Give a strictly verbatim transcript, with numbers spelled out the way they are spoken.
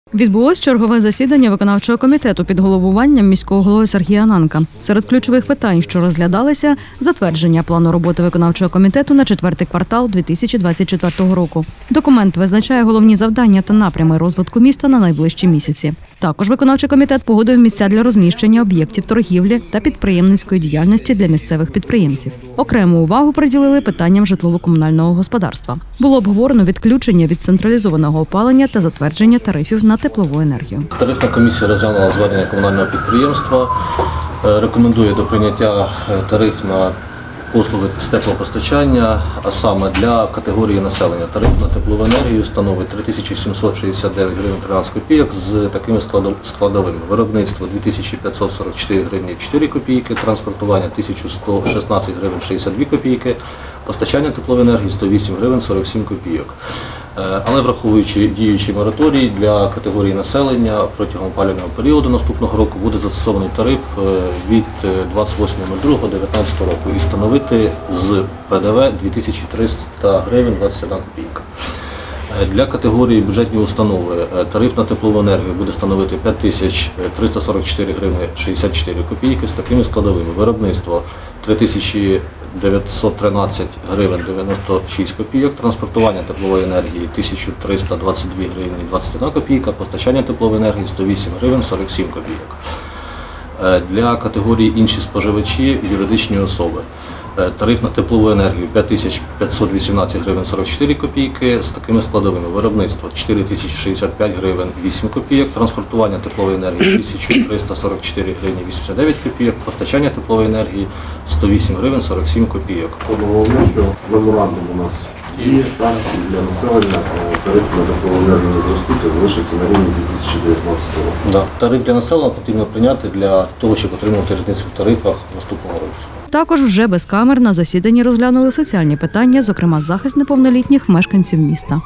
Відбулось чергове засідання виконавчого комітету під головуванням міського голови Сергія Ананка. Серед ключових питань, що розглядалися – затвердження плану роботи виконавчого комітету на четвертий квартал дві тисячі двадцять четвертого року. Документ визначає головні завдання та напрями розвитку міста на найближчі місяці. Також виконавчий комітет погодив місця для розміщення об'єктів торгівлі та підприємницької діяльності для місцевих підприємців. Окрему увагу приділили питанням житлово-комунального господарства. Було обговорено відключення від централізованого опалення та затвердження тарифів на теплову енергію. Тарифна комісія розглянула звернення комунального підприємства, рекомендує до прийняття тариф на послуги з теплопостачання, а саме для категорії населення. Тариф на теплову енергію становить три тисячі сімсот шістдесят дев'ять гривень тринадцять копійок з такими складовими. Виробництво – дві тисячі п'ятсот сорок чотири гривні чотири копійки, транспортування – тисяча сто шістнадцять гривень шістдесят дві копійки, постачання теплової енергії – сто вісім гривень сорок сім копійок. Але враховуючи діючий мораторій для категорії населення, протягом опалювального періоду наступного року буде застосований тариф від двадцять восьмого другого дев'ятнадцятого року і становити з Пе Де Ве дві тисячі триста гривень двадцять одна копійка. Для категорії бюджетні установи тариф на теплову енергію буде становити п'ять тисяч триста сорок чотири гривні шістдесят чотири копійки з такими складовими. Виробництво – три тисячі дев'ятсот тринадцять гривень дев'яносто шість копійок, транспортування теплової енергії – тисяча триста двадцять дві гривні двадцять одна копійка, постачання теплової енергії – сто вісім гривень сорок сім копійок. Для категорії інші споживачі – юридичні особи. Тариф на теплову енергію – п'ять тисяч п'ятсот вісімнадцять гривень сорок чотири копійки з такими складовими. Виробництво – чотири тисячі шістдесят п'ять гривень вісім копійок, транспортування теплової енергії – тисяча триста сорок чотири гривні вісімдесят дев'ять копійок, постачання теплової енергії – сто вісім гривень сорок сім копійок. Це головне, що меморандум у нас діє, для населення тариф на теплову енергію не зростуть, а залишиться на рівні дві тисячі дев'ятнадцятого року. Да. Тариф для населення потрібно прийняти для того, щоб отримувати різницю в тарифах наступного року. Також вже без камер на засіданні розглянули соціальні питання, зокрема захист неповнолітніх мешканців міста.